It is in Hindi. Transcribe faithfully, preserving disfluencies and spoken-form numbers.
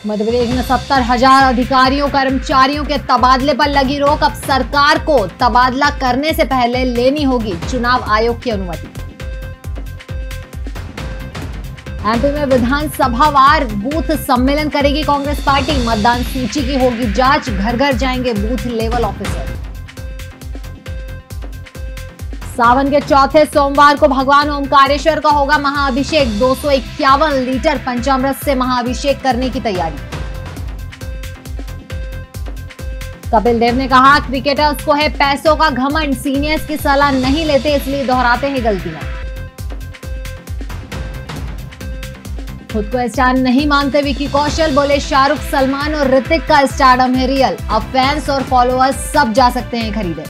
मध्य प्रदेश में सत्तर हजार अधिकारियों कर्मचारियों के तबादले पर लगी रोक। अब सरकार को तबादला करने से पहले लेनी होगी चुनाव आयोग की अनुमति। एमपी में विधानसभावार बूथ सम्मेलन करेगी कांग्रेस पार्टी। मतदान सूची की होगी जांच। घर घर जाएंगे बूथ लेवल ऑफिसर। सावन के चौथे सोमवार को भगवान ओमकारेश्वर का होगा महाअभिषेक। दो सौ इक्यावन लीटर पंचामृत से महाअभिषेक करने की तैयारी। कपिल देव ने कहा, क्रिकेटर्स को है पैसों का घमंड, सीनियर्स की सलाह नहीं लेते इसलिए दोहराते हैं गलतियां। खुद को स्टार नहीं मानते विकी कौशल, बोले शाहरुख, सलमान और ऋतिक का स्टारडम है रियल। अब फैंस और फॉलोअर्स सब जा सकते हैं खरीदे।